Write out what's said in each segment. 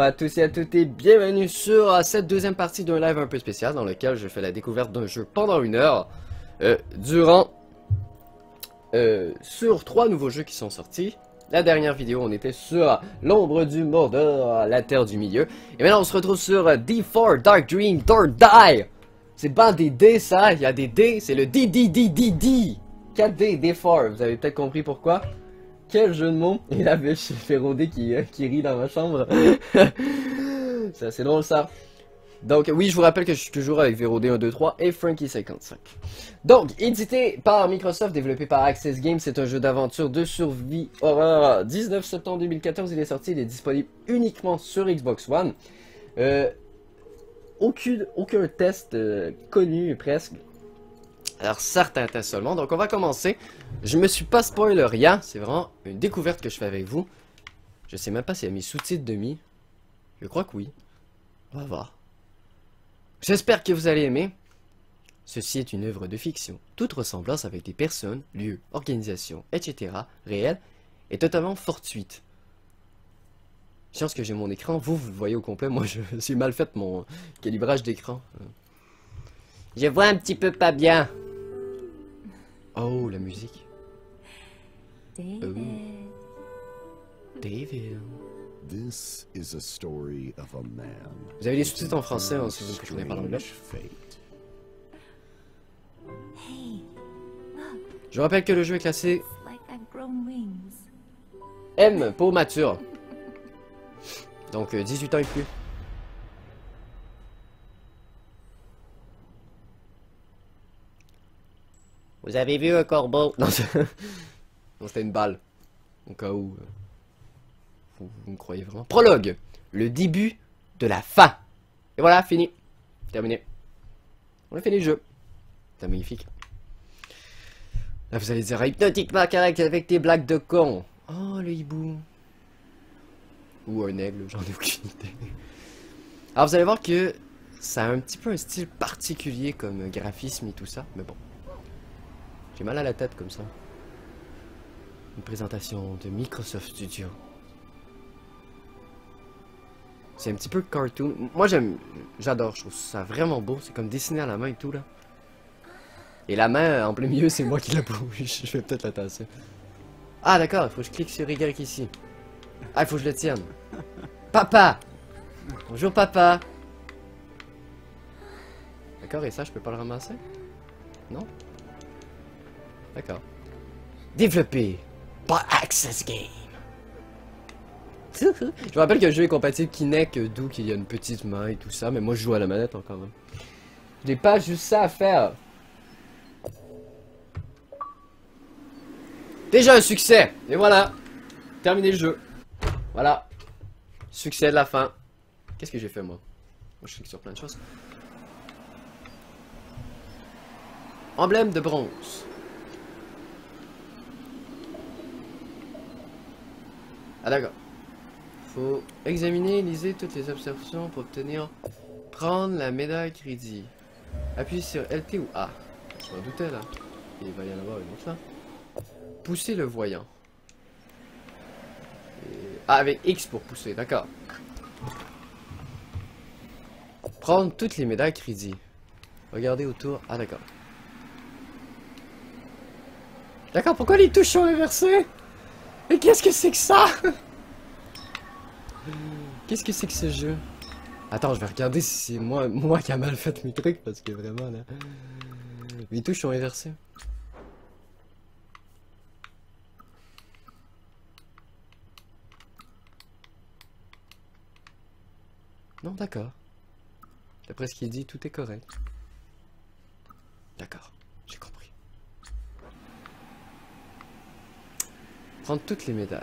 à tous et à toutes et bienvenue sur cette deuxième partie d'un live un peu spécial dans lequel je fais la découverte d'un jeu pendant 1 heure sur 3 nouveaux jeux qui sont sortis. La dernière vidéo on était sur l'ombre du Mordor, la terre du milieu, et maintenant on se retrouve sur D4 Dark Dream Don't Die. C'est pas des D ça, il y a des D, c'est le D. 4D, D4, vous avez peut-être compris pourquoi. Quel jeu de mots! Et là, j'ai Vérodé qui rit dans ma chambre. C'est assez drôle ça. Donc oui, je vous rappelle que je suis toujours avec Vérodé 123 et Frankie55. Donc, édité par Microsoft, développé par Access Games, c'est un jeu d'aventure de survie horreur. 19 septembre 2014, il est sorti, il est disponible uniquement sur Xbox One. Aucun test connu presque. Alors certains tests seulement, donc on va commencer. Je me suis pas spoilé rien, c'est vraiment une découverte que je fais avec vous. Je sais même pas s'il y a mes sous-titres de mis. Je crois que oui. On va voir. J'espère que vous allez aimer. Ceci est une œuvre de fiction. Toute ressemblance avec des personnes, lieux, organisations, etc. réelles est totalement fortuite. Chance que j'ai mon écran, vous le voyez au complet, moi je suis mal fait mon calibrage d'écran. Je vois un petit peu pas bien. Oh, la musique. David. Oh. David. This is a story of a man. Vous avez les sous-titres en français hein, si vous ne comprenez pas l'anglais. Hey, look, Je vous rappelle que le jeu est classé it's like I've grown wings. M pour mature. Donc 18 ans et plus. Vous avez vu un corbeau? Non, non c'était une balle. Au cas où. Vous me croyez vraiment. Prologue. Le début de la fin. Et voilà, fini. Terminé. On a fini le jeu. C'est magnifique. Là, vous allez dire hypnotiquement correct avec tes blagues de con. Oh, le hibou. Ou un aigle, j'en ai aucune idée. Alors, vous allez voir que ça a un petit peu un style particulier comme graphisme et tout ça. Mais bon. J'ai mal à la tête comme ça. Une présentation de Microsoft Studio. C'est un petit peu cartoon. Moi j'adore, je trouve ça vraiment beau. C'est comme dessiné à la main et tout là. Et la main en plein milieu c'est moi qui l'ai pourvu. Je vais peut-être la tasser. Ah d'accord, il faut que je clique sur Y ici. Ah il faut que je le tienne. Papa! Bonjour papa! D'accord, et ça je peux pas le ramasser? Non? D'accord. Développé par Access Games. Je me rappelle que le jeu est compatible Kinect, d'où qu'il y a une petite main et tout ça, mais moi je joue à la manette encore. Hein. Je n'ai pas juste ça à faire. Déjà un succès. Et voilà. Terminé le jeu. Voilà. Succès de la fin. Qu'est-ce que j'ai fait moi? Moi je clique sur plein de choses. Emblème de bronze. Ah d'accord. Faut examiner et liser toutes les observations pour obtenir prendre la médaille crédit. Appuyez sur LT ou A. Je m'en doutais là. Il va y en avoir une autre là. Pousser le voyant. Et... Ah avec X pour pousser, d'accord. Prendre toutes les médailles crédit. Regardez autour. Ah d'accord. D'accord, pourquoi les touches sont inversées? Mais qu'est-ce que c'est que ça? Qu'est-ce que c'est que ce jeu? Attends, je vais regarder si c'est moi qui a mal fait mes trucs parce que vraiment là. Les touches sont inversées. Non, d'accord. D'après ce qu'il dit, tout est correct. D'accord, j'ai compris. Prendre toutes les médailles.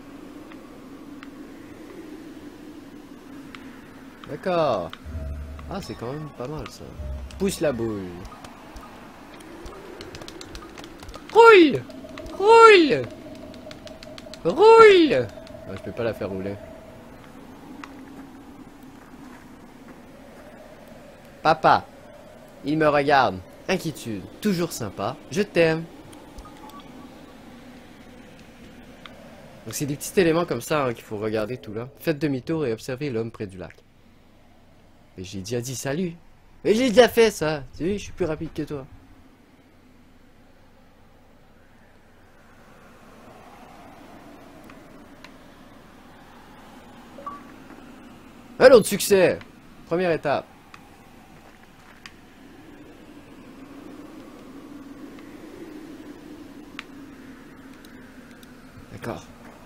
D'accord. Ah, c'est quand même pas mal ça. Pousse la boule. Roule! Roule! Roule! Ah, je peux pas la faire rouler. Papa, il me regarde. Inquiétude, toujours sympa. Je t'aime. Donc c'est des petits éléments comme ça hein, qu'il faut regarder tout là. Faites demi-tour et observez l'homme près du lac. Mais j'ai déjà dit salut. Mais j'ai déjà fait ça. Tu sais, je suis plus rapide que toi. Un autre succès. Première étape. D'accord.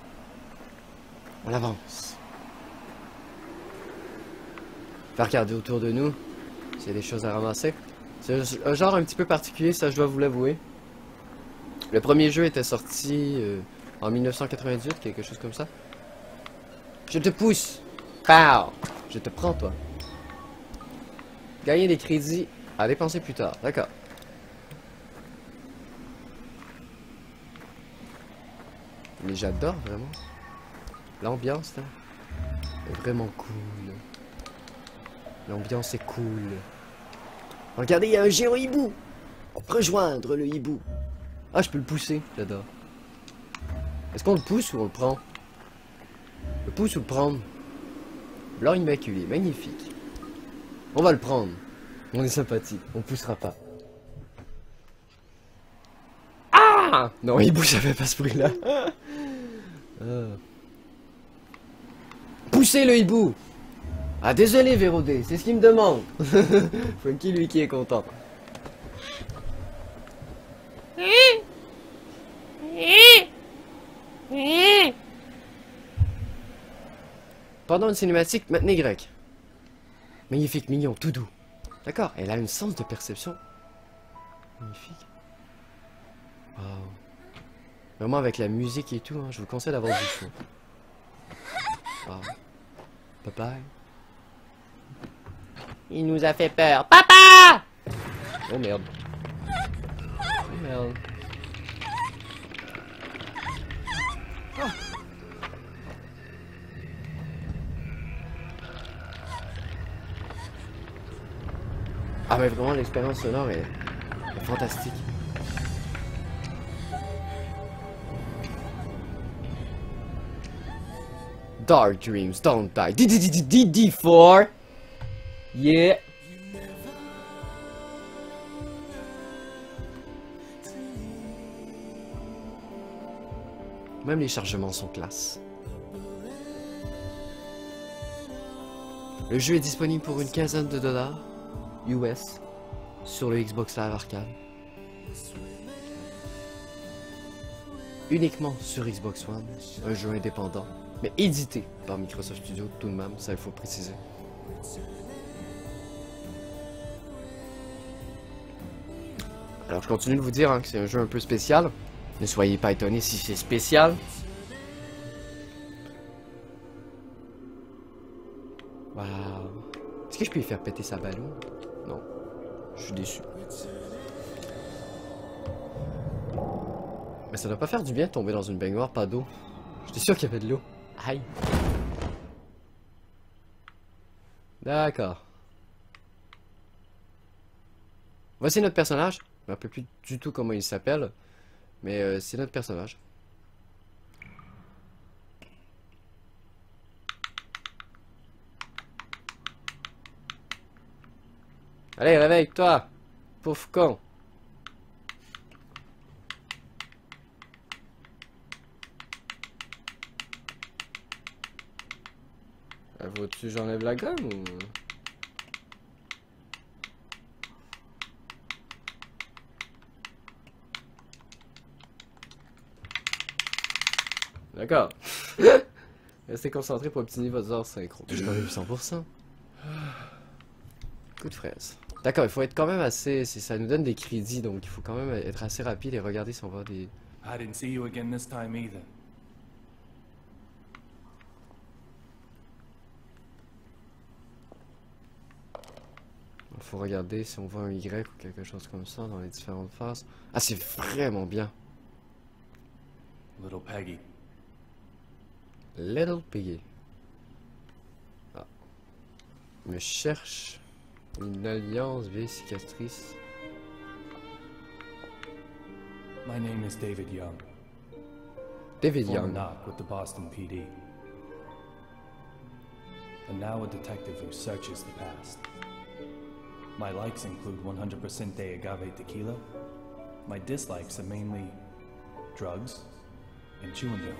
On avance. On va regarder autour de nous s'il y a des choses à ramasser. C'est un genre un petit peu particulier, ça je dois vous l'avouer. Le premier jeu était sorti en 1998, quelque chose comme ça. Je te pousse. Pow! Je te prends toi. Gagner des crédits à dépenser plus tard. D'accord. Mais j'adore vraiment. L'ambiance là. Est vraiment cool. L'ambiance est cool. Regardez, il y a un géant hibou. Rejoindre le hibou. Ah, je peux le pousser. J'adore. Est-ce qu'on le pousse ou on le prend? Le pousse ou le prendre? Blanc immaculé, magnifique. On va le prendre. On est sympathique, on poussera pas. Ah! Non, hibou, j'avais pas ce bruit-là. Poussez le hibou! Ah, désolé, Vérodé, c'est ce qu'il me demande. Funky, lui, qui est content. Pendant une cinématique, maintenez Y. Magnifique, mignon, tout doux. D'accord, elle a un sens de perception. Magnifique. Wow. Vraiment avec la musique et tout, hein, je vous conseille d'avoir du son. Wow. Bye bye. Il nous a fait peur. Papa! Oh merde. Oh merde. Oh. Ah mais vraiment l'expérience sonore est fantastique. Dark Dreams Don't Die. D4. Yeah. Même les chargements sont classe. Le jeu est disponible pour une quinzaine de dollars US sur le Xbox Live Arcade. Uniquement sur Xbox One, un jeu indépendant, mais édité par Microsoft Studios tout de même, ça il faut préciser. Alors je continue de vous dire hein, que c'est un jeu un peu spécial. Ne soyez pas étonnés si c'est spécial. Waouh. Est-ce que je peux lui faire péter sa ballon? Non. Je suis déçu. Mais ça doit pas faire du bien de tomber dans une baignoire, pas d'eau. J'étais sûr qu'il y avait de l'eau. Aïe. D'accord. Voici notre personnage. Je ne me rappelle plus du tout comment il s'appelle. Mais c'est notre personnage. Allez, réveille-toi. Pauvre con. Faut-tu j'enlève la gomme ou... D'accord. Restez concentré pour obtenir votre heure synchro. Je t'en ai vu 100%. Coup de fraise. D'accord, il faut être quand même assez... Ça nous donne des crédits, donc il faut quand même être assez rapide et regarder si on va des... I didn't see you again this time either. Il faut regarder si on voit un Y ou quelque chose comme ça dans les différentes phases. Ah, c'est vraiment bien. Little Peggy. Little Piggy. Ah. Je me cherche une alliance vieille cicatrice. My name is David Young. David former Young. knock with the Boston PD. And now a detective who searches the past. My likes include 100% de agave tequila. My dislikes are mainly drugs and chewing gum.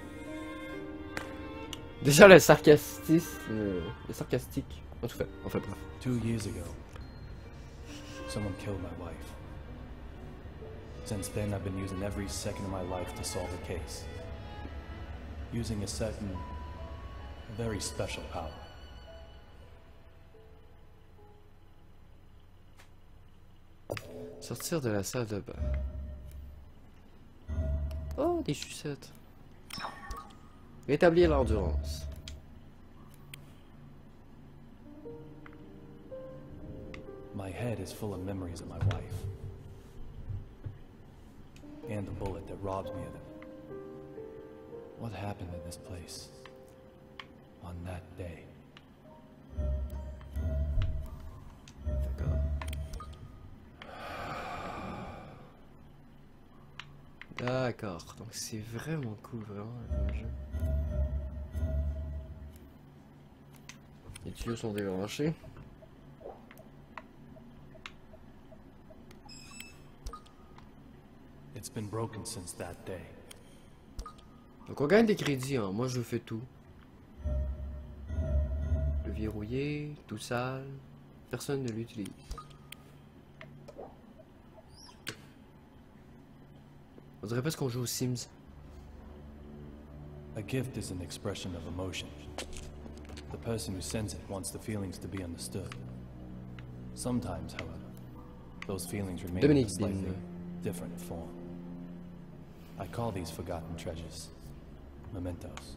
Déjà le sarcastique. En tout cas, enfin bref. 2 years ago, someone killed my wife. Since then, I've been using every second of my life to solve a case. Using a certain, very special power. Sortir de la salle de bain. Oh, des sucettes. Rétablir l'endurance. My head is full of memories of my wife. And the bullet that robs me of them. What happened in this place? On that day? D'accord. D'accord, donc c'est vraiment cool, vraiment, le jeu. Les tuyaux sont débranchés. It's been broken since that day. Donc on gagne des crédits, hein. Moi je fais tout. Le verrouiller, tout sale, personne ne l'utilise. On dirait pas ce qu'on joue aux Sims. A gift is an expression of emotion. The person who sends it wants the feelings to be understood. Sometimes, however, those feelings remain in a Dominique slightly Bin. different form. I call these forgotten treasures mementos.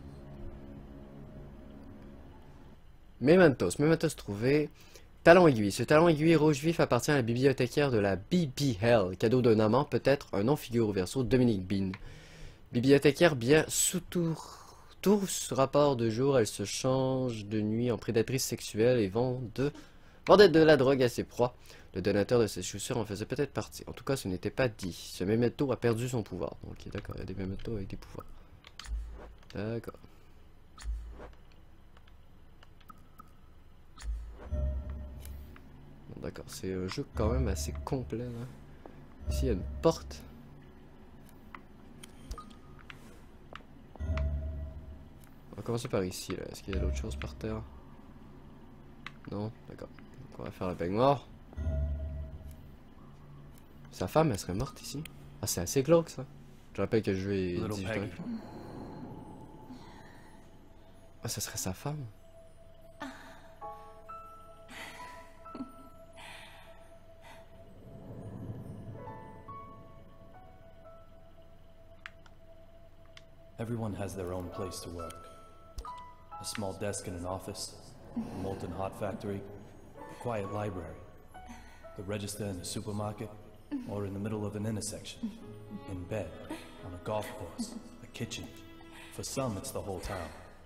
Mementos trouvé. Talon aiguille. Ce talon aiguille rouge vif appartient à la bibliothécaire de la BBL. Cadeau d'un amant, peut-être un nom figure au verso, Dominique Bin. Bibliothécaire bien sous tout rapport de jour, elle se change de nuit en prédatrice sexuelle et vendait de la drogue à ses proies. Le donateur de ses chaussures en faisait peut-être partie. En tout cas, ce n'était pas dit. Ce memento a perdu son pouvoir. Ok, d'accord, il y a des mementos avec des pouvoirs. D'accord. D'accord, c'est un jeu quand même assez complet là. Ici il y a une porte. On va commencer par ici là. Est-ce qu'il y a d'autres choses par terre? Non, d'accord. Donc on va faire la baignoire. Sa femme, elle serait morte ici. Ah, c'est assez glauque ça. Je rappelle que le jeu est Little 18 ans. Peggy. Ah, ça serait sa femme. Everyone has their own place to work. A small desk in an office, a molten hot factory, a quiet library, the register in the supermarket, or in the middle of an intersection, in bed, on a golf course, a kitchen. For some, it's the whole town.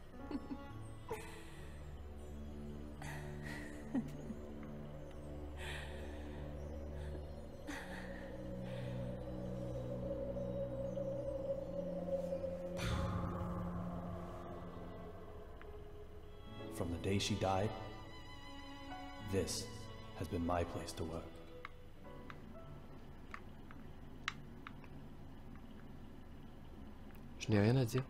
From the day she died, this has been my place to work. Je n'ai rien à dire.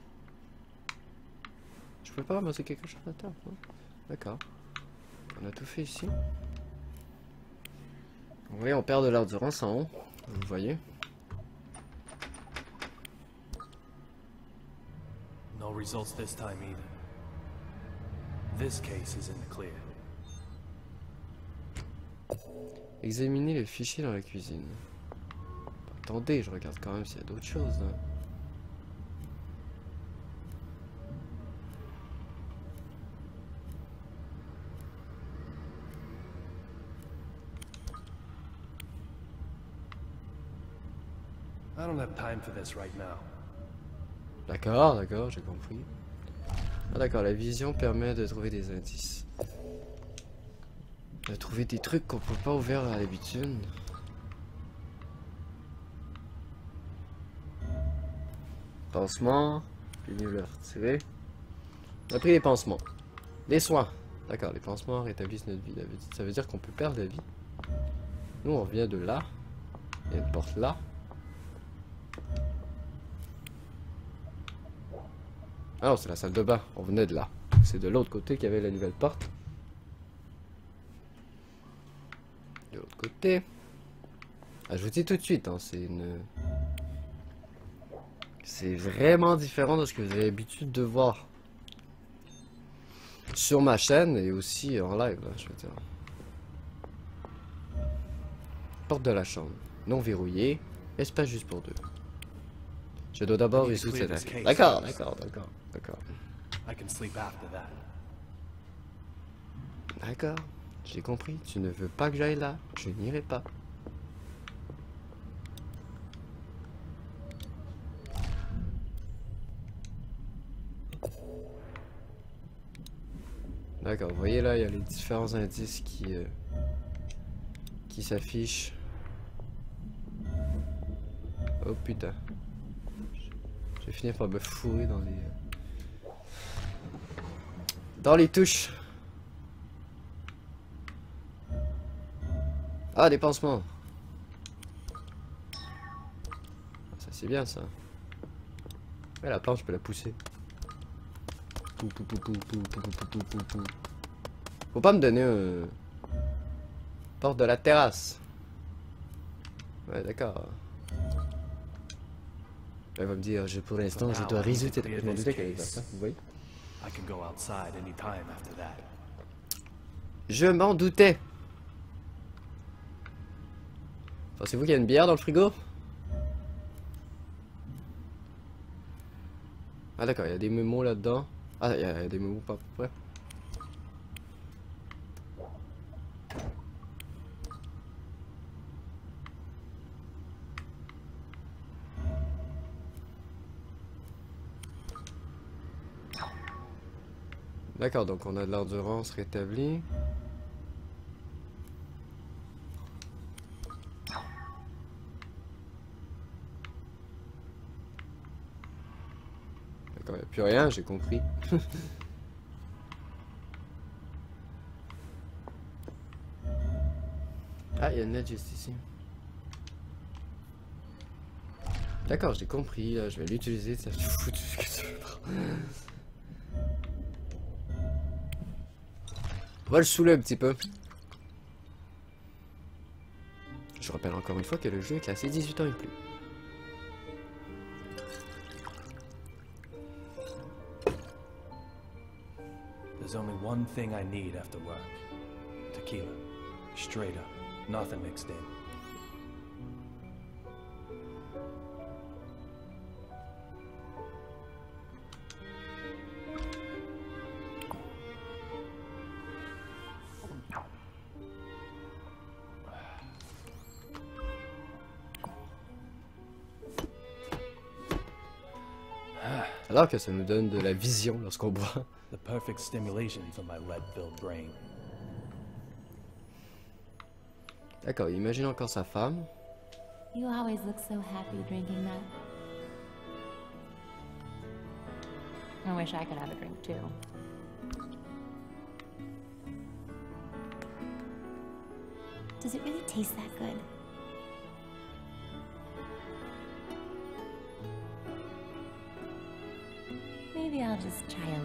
Je peux pas ramasser quelque chose à terre. D'accord. On a tout fait ici. Oui, on perd de l'endurance en haut. Vous voyez. No results this time either. This case is in the clear. Examiner les fichiers dans la cuisine. Attendez, je regarde quand même s'il y a d'autres choses. Hein. I don't have time for this right now. D'accord, d'accord, j'ai compris. Ah d'accord, la vision permet de trouver des indices. De trouver des trucs qu'on peut pas ouvrir à l'habitude. Pansement. Puis mieux le retirer. On a pris les pansements. Les soins. D'accord, les pansements rétablissent notre vie. Ça veut dire qu'on peut perdre la vie. Nous, on vient de là. Il y a une porte là. Ah non, c'est la salle de bain. On venait de là. C'est de l'autre côté qu'il y avait la nouvelle porte. De l'autre côté. Ah, je vous dis tout de suite, hein, c'est vraiment différent de ce que vous avez l'habitude de voir sur ma chaîne et aussi en live, là, je veux dire. Porte de la chambre, non verrouillée, espace juste pour deux. Je dois d'abord résoudre cette affaire. D'accord. D'accord, j'ai compris. Tu ne veux pas que j'aille là, je n'irai pas. D'accord, vous voyez là, il y a les différents indices qui s'affichent. Oh putain. Je vais finir par me fourrer dans les touches. Ah, des pansements. Ça c'est bien ça. Ouais, la planche, je peux la pousser. Faut pas me donner un... Porte de la terrasse. Ouais, d'accord. Elle va me dire, pour l'instant, je dois résoudre cette... Je m'en doutais qu'elle allait faire ça, vous voyez? Je m'en doutais. Pensez-vous qu'il y a une bière dans le frigo? Ah d'accord, il y a des mémos là-dedans. Ah, il y a des mémos pas à peu près. D'accord, donc on a de l'endurance rétablie. D'accord, il n'y a plus rien, j'ai compris. Ah, il y a une lettre juste ici. D'accord, j'ai compris, là, je vais l'utiliser, ça fait foutu ce que tu veux. On va le saouler un petit peu. Je rappelle encore une fois que le jeu est classé 18 ans et plus. There's only one thing I need after work. Tequila. Straight up. Nothing mixed in. Alors que ça nous donne de la vision lorsqu'on boit. The perfect stimulation for my lead-filled brain. D'accord, imagine encore sa femme. You always look so happy drinking that. I wish I could have a drink too. Does it really taste that good? Maybe I'll just try a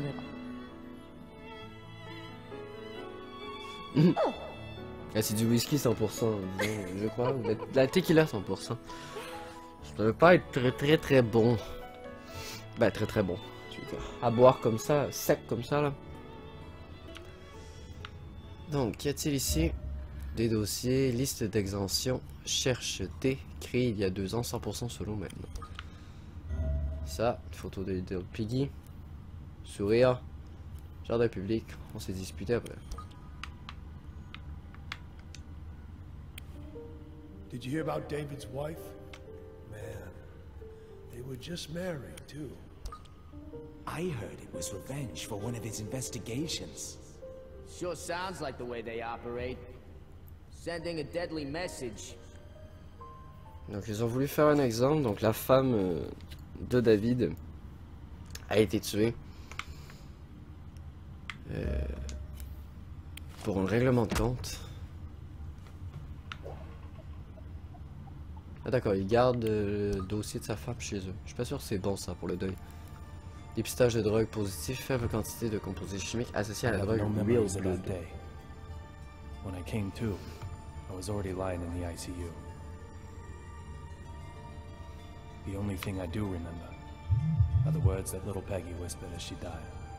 little. Ah, c'est du whisky 100%, disons, je crois. De la tequila 100%. Ça ne doit pas être très bon. Ben, très bon. Je veux dire, à boire comme ça, sec comme ça, là. Donc, qu'y a-t-il ici? Des dossiers, liste d'exemption, cherche T, créé il y a 2 ans, 100% solo maintenant. Ça, une photo de Little Piggy. Sourire. Jardin public, on s'est disputé après. Did you hear about David's wife? Man, they were just married, too. I heard it was revenge for one of his investigations. Sure sounds like the way they operate. Sending a deadly message. Donc ils ont voulu faire un exemple, donc la femme de David a été tué pour un règlement de compte. Ah d'accord, il garde le dossier de sa femme chez eux. Je suis pas sûr que c'est bon ça pour le deuil. Dépistage de drogue positif, faible quantité de composés chimiques associés à la drogue Real Blood. When I came to, I was already lying in the ICU. The only thing I do remember are the words that little Peggy whispered as she died.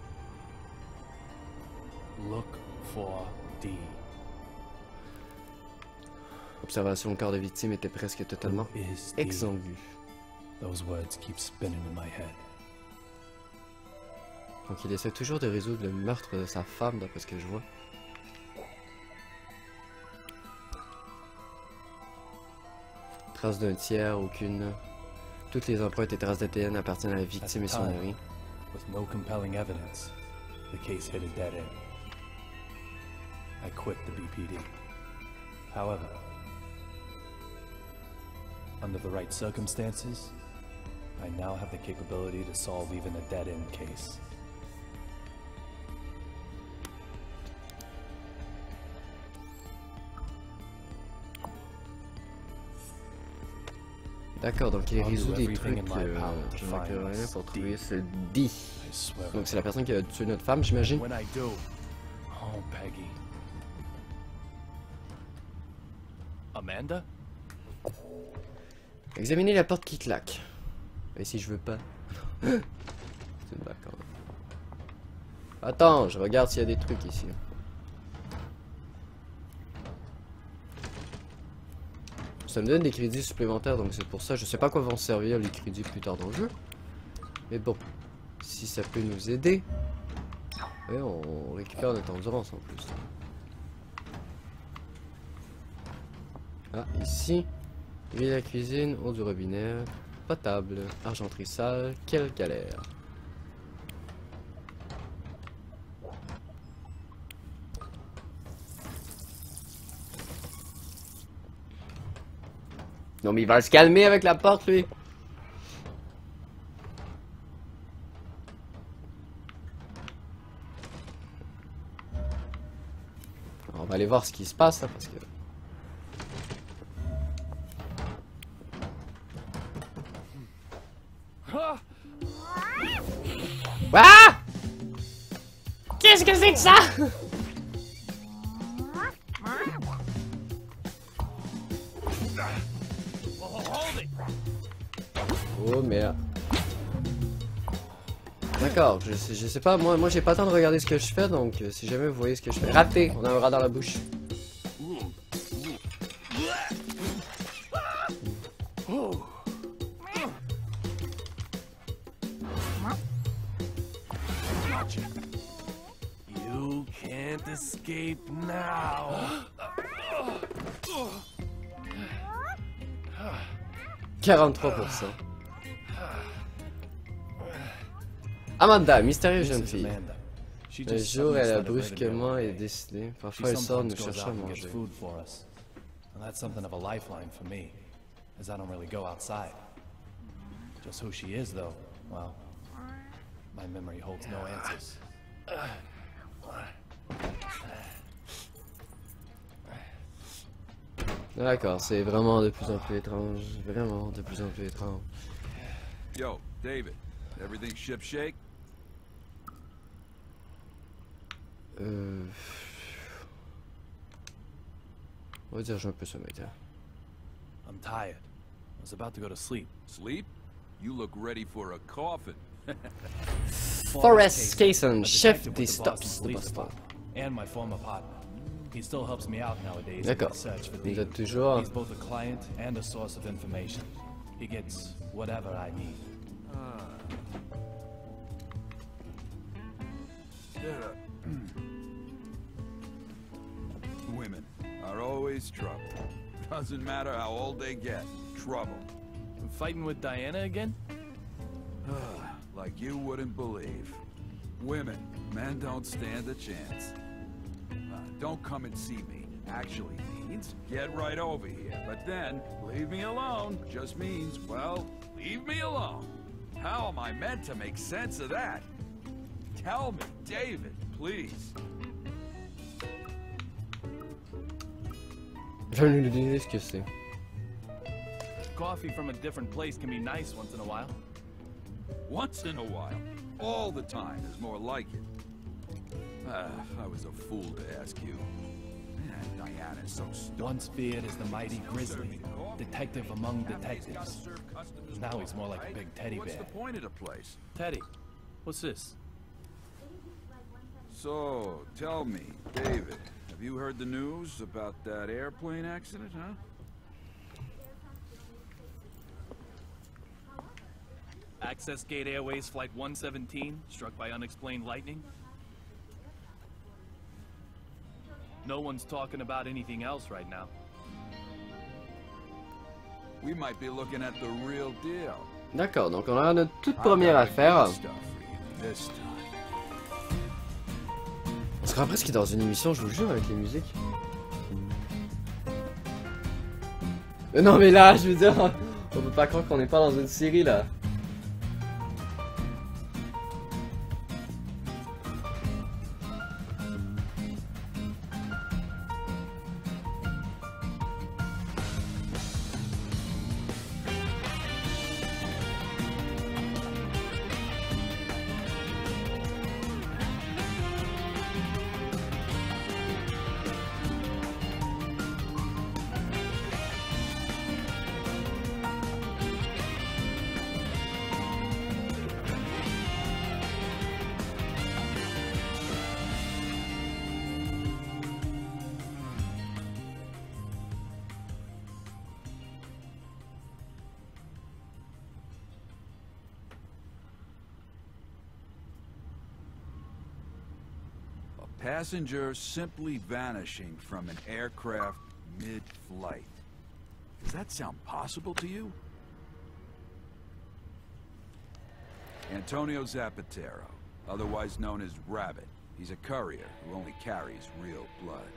Look for D. Observation, le corps de victime était presque totalement exsangué. Those words keep spinning in my head. Donc il essaie toujours de résoudre le meurtre de sa femme, d'après ce que je vois. Traces d'un tiers, aucune. Toutes les empreintes et traces d'ADN appartiennent à la victime et son mari. With no compelling evidence, the case hit a dead end. I quit the BPD. However, under the right circumstances, I now have the capability to solve even a dead-end case. D'accord, donc il résout des trucs qui manquent rien pour trouver ce D. Donc c'est la personne qui a tué notre femme, j'imagine. When I do, oh Peggy. Amanda? Examiner la porte qui claque. Et si je veux pas. C'est une blague quand même. Attends, je regarde s'il y a des trucs ici. Ça me donne des crédits supplémentaires, donc c'est pour ça. Je sais pas à quoi vont servir les crédits plus tard dans le jeu. Mais bon, si ça peut nous aider. Et on récupère notre endurance en plus. Ah, ici. Et la cuisine, eau du robinet, potable, argenterie sale, quelle galère. Non mais il va se calmer avec la porte lui. Alors, on va aller voir ce qui se passe là parce que... Ah! Qu'est-ce que c'est que ça? Oh merde. D'accord, je sais pas, moi j'ai pas le temps de regarder ce que je fais, donc si jamais vous voyez ce que je fais. Raté, on a un rat dans la bouche. You can't escape now. 43%. Amanda, mystérieuse jeune fille. Un jour, elle a brusquement et décidé. Parfois, elle sort nous chercher à manger. That's something of a lifeline for me, as I don't really go outside. Just who she is, though, well, my memory holds no answers. D'accord, c'est vraiment de plus en plus étrange. Vraiment de plus en plus étrange. Yo, David, everything shipshape? On va dire j'ai un peu sommeil. I'm tired. I was about to go to sleep. Sleep? You look ready for a coffin. Forrest Cason, chef des stops de Boston. And my former partner. He still helps me out nowadays. D'accord. Vous êtes toujours... He's both a client and a source of information. He gets whatever I need. Women are always trouble. Doesn't matter how old they get. Trouble. I'm fighting with Diana again? Like you wouldn't believe. Women, men don't stand a chance. Don't come and see me. Actually means get right over here. But then, leave me alone just means, well, leave me alone. how am I meant to make sense of that? Tell me, David, please. Je vais lui dire ce que c'est. Coffee from a different place can be nice once in a while. Once in a while. All the time is more like it. I was a fool to ask you. Man, Diana's so stupid. Once feared as the mighty Grizzly, detective among detectives. Now he's more like a big teddy What's bear. the point of the place? Teddy, what's this? So, tell me, David, have you heard the news about that airplane accident, huh? Access Gate Airways Flight 117, struck by unexplained lightning? No one's talking about anything else right now. We might be looking at the real deal. D'accord, donc on a notre toute première affaire. On se croit presque dans une émission, je vous jure, avec les musiques. Non mais là, je veux dire, on peut pas croire qu'on n'est pas dans une série là. Passenger simply vanishing from an aircraft mid-flight. Does that sound possible to you? Antonio Zapatero, otherwise known as Rabbit. He's a courier who only carries real blood.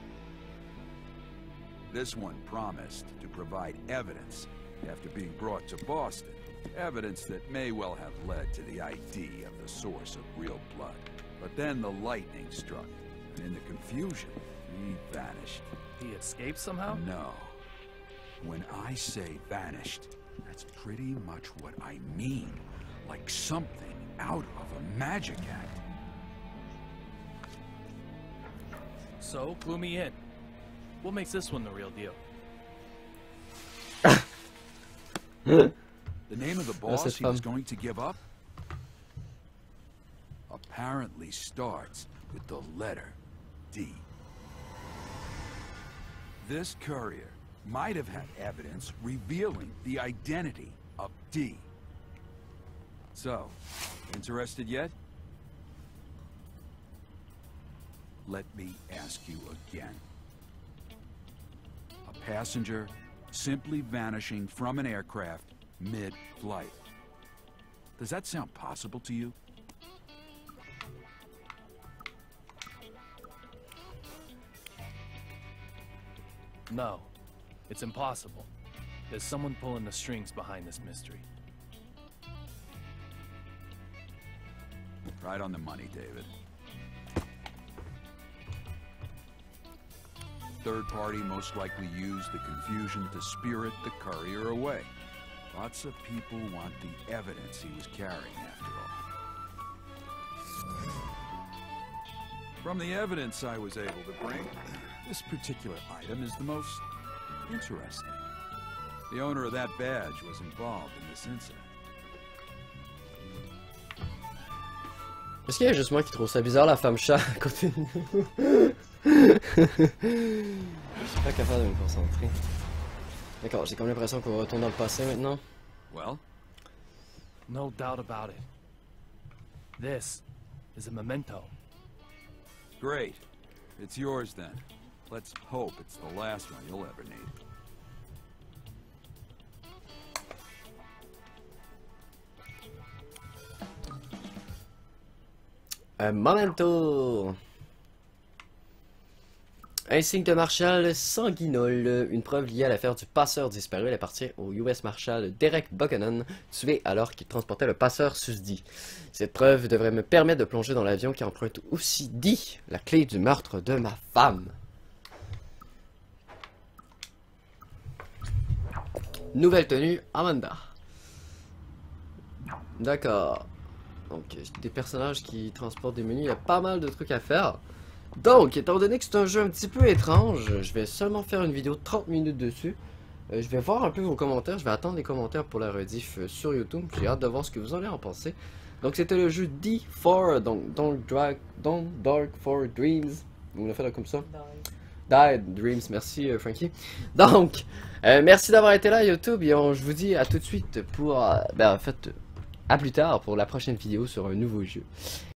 This one promised to provide evidence after being brought to Boston. Evidence that may well have led to the ID of the source of real blood. But then the lightning struck, and in the confusion, he vanished. He escaped somehow? No. When I say vanished, that's pretty much what I mean. Like something out of a magic act. So, clue me in. What makes this one the real deal? The name of the boss he was going to give up? Apparently starts with the letter D. This courier might have had evidence revealing the identity of D. So, interested yet? Let me ask you again. A passenger simply vanishing from an aircraft mid-flight. Does that sound possible to you? No, it's impossible. There's someone pulling the strings behind this mystery. Right on the money, David. Third party most likely used the confusion to spirit the courier away. Lots of people want the evidence he was carrying, after all. From the evidence I was able to bring, this particular item is the most interesting. The owner of that badge was involved in this incident. Est-ce qu'il y a juste moi qui trouve ça bizarre, la femme chat à côté de nous? Je suis pas capable de me concentrer. D'accord, j'ai comme l'impression qu'on retourne dans le passé maintenant. Well? No doubt about it. This is a memento. Great. It's yours then. Let's hope it's the last one you'll ever need. Un memento. Insigne de Marshall sanguinole, une preuve liée à l'affaire du passeur disparu. Elle appartient au US Marshal Derek Buchanan, tué alors qu'il transportait le passeur susdit. Cette preuve devrait me permettre de plonger dans l'avion qui emprunte aussi dit la clé du meurtre de ma femme. Nouvelle tenue, Amanda. D'accord. Donc, des personnages qui transportent des menus, il y a pas mal de trucs à faire. Donc, étant donné que c'est un jeu un petit peu étrange, je vais seulement faire une vidéo de 30 minutes dessus. Je vais voir un peu vos commentaires, je vais attendre les commentaires pour la rediff sur YouTube. J'ai hâte de voir ce que vous allez en penser. Donc, c'était le jeu D4, donc Don't Dark for Dreams. Vous l'a fait comme ça? Died Dreams, merci Frankie. Donc, merci d'avoir été là YouTube et je vous dis à tout de suite pour, en fait, à plus tard pour la prochaine vidéo sur un nouveau jeu.